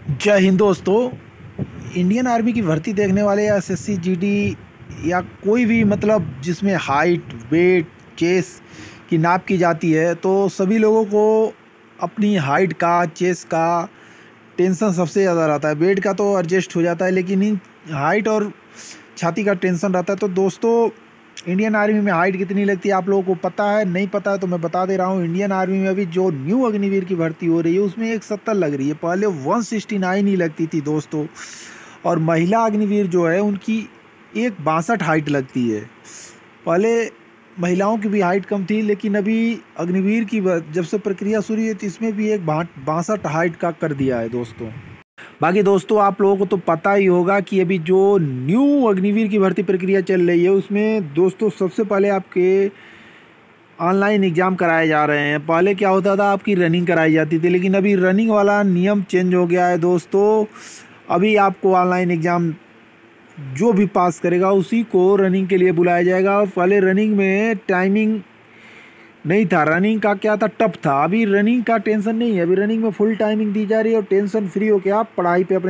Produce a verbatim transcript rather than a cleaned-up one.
जय हिंद दोस्तों। Indian army की भर्ती देखने वाले या एसएससी जीडी या कोई भी मतलब जिसमें हाइट वेट चेस्ट की नाप की जाती है, तो सभी लोगों को अपनी हाइट का चेस्ट का टेंशन सबसे ज़्यादा रहता है। वेट का तो एडजस्ट हो जाता है, लेकिन इन हाइट और छाती का टेंशन रहता है। तो दोस्तों, इंडियन आर्मी में हाइट कितनी लगती है आप लोगों को पता है? नहीं पता है तो मैं बता दे रहा हूँ। इंडियन आर्मी में अभी जो न्यू अग्निवीर की भर्ती हो रही है उसमें एक सत्तर लग रही है, पहले वन सिक्सटी नाइन ही लगती थी दोस्तों। और महिला अग्निवीर जो है उनकी एक बासठ हाइट लगती है। पहले महिलाओं की भी हाइट कम थी, लेकिन अभी अग्निवीर की जब से प्रक्रिया शुरू हुई तो इसमें भी एक बासठ हाइट का कर दिया है दोस्तों। बाकी दोस्तों, आप लोगों को तो पता ही होगा कि अभी जो न्यू अग्निवीर की भर्ती प्रक्रिया चल रही है उसमें दोस्तों सबसे पहले आपके ऑनलाइन एग्ज़ाम कराए जा रहे हैं। पहले क्या होता था, आपकी रनिंग कराई जाती थी, लेकिन अभी रनिंग वाला नियम चेंज हो गया है दोस्तों। अभी आपको ऑनलाइन एग्ज़ाम जो भी पास करेगा उसी को रनिंग के लिए बुलाया जाएगा। और पहले रनिंग में टाइमिंग नहीं था, रनिंग का क्या था, टफ था। अभी रनिंग का टेंशन नहीं है, अभी रनिंग में फुल टाइमिंग दी जा रही है और टेंशन फ्री होकर आप पढ़ाई पे अपने